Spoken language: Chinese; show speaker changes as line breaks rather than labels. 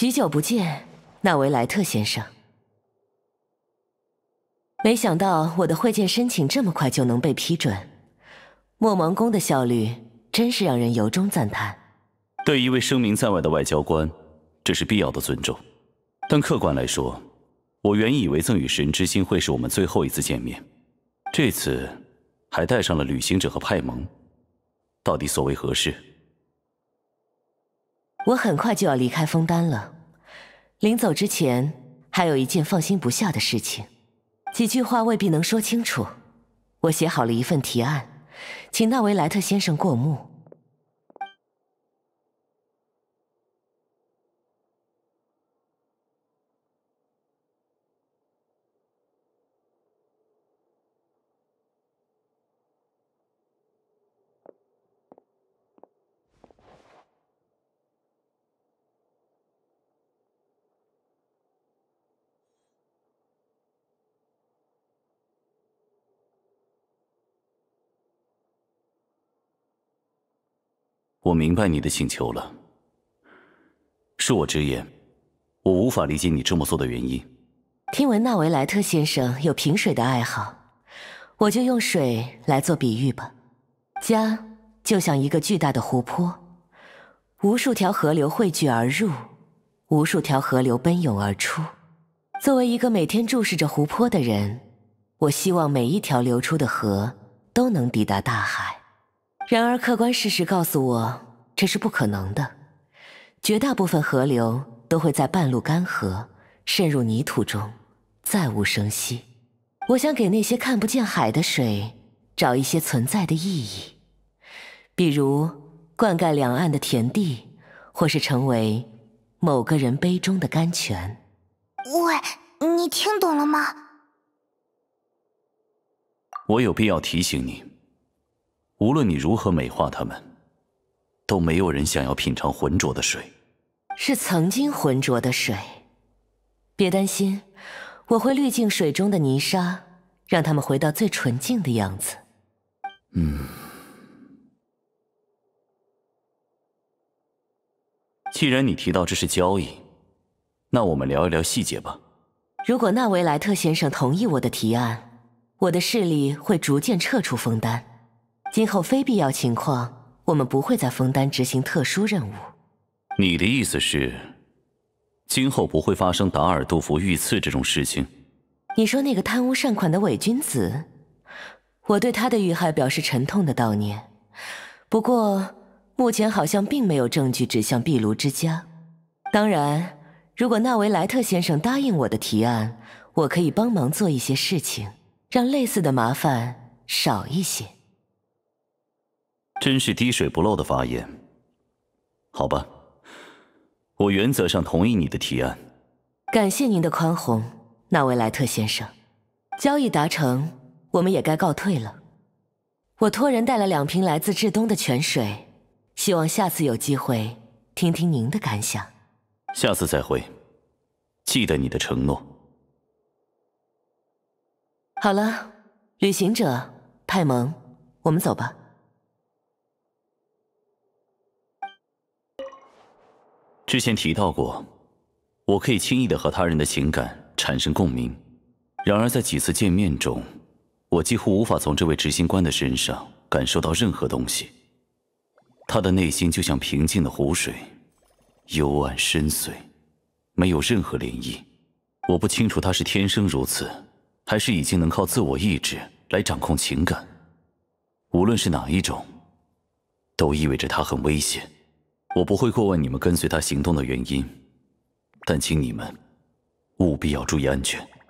许久不见，纳维莱特先生。没想到我的会见申请这么快就能被批准，莫蒙宫的效率真是让人由衷赞叹。
对一位声名在外的外交官，这是必要的尊重。但客观来说，我原以为赠与神之心会是我们最后一次见面，这次还带上了旅行者和派蒙，到底所谓何事？
我很快就要离开枫丹了，临走之前还有一件放心不下的事情，几句话未必能说清楚。我写好了一份提案，请纳维莱特先生过目。
我明白你的请求了。恕我直言，我无法理解你这么做的原因。
听闻纳维莱特先生有品水的爱好，我就用水来做比喻吧。家就像一个巨大的湖泊，无数条河流汇聚而入，无数条河流奔涌而出。作为一个每天注视着湖泊的人，我希望每一条流出的河都能抵达大海。然而客观事实告诉我，这是不可能的。绝大部分河流都会在半路干涸，渗入泥土中，再无声息。我想给那些看不见海的水找一些存在的意义，比如灌溉两岸的田地，或是成为某个人杯中的甘泉。
喂，你听懂了吗？
我有必要提醒你，无论你如何美化它们，都没有人想要品尝浑浊的水。
是曾经浑浊的水。别担心，我会滤净水中的泥沙，让它们回到最纯净的样子。
既然你提到这是交易，那我们聊一聊细节吧。
如果纳维莱特先生同意我的提案，我的势力会逐渐撤出枫丹。今后非必要情况，我们不会在枫丹执行特殊任务。
你的意思是，今后不会发生达尔杜甫遇刺这种事情？
你说那个贪污善款的伪君子，我对他的遇害表示沉痛的悼念。不过，目前好像并没有证据指向壁炉之家。当然，如果纳维莱特先生答应我的提案，我可以帮忙做一些事情，让类似的麻烦少一些。
真是滴水不漏的发言。好吧，我原则上同意你的提案。
感谢您的宽宏，纳维莱特先生。交易达成，我们也该告退了。我托人带了2瓶来自至东的泉水，希望下次有机会听听您的感想。
下次再会，记得你的承诺。
好了，旅行者派蒙，我们走吧。
之前提到过，我可以轻易地和他人的情感产生共鸣。然而在几次见面中，我几乎无法从这位执行官的身上感受到任何东西。他的内心就像平静的湖水，幽暗深邃，没有任何涟漪。我不清楚他是天生如此，还是已经能靠自我意志来掌控情感。无论是哪一种，都意味着他很危险。我不会过问你们跟随他行动的原因，但请你们务必要注意安全。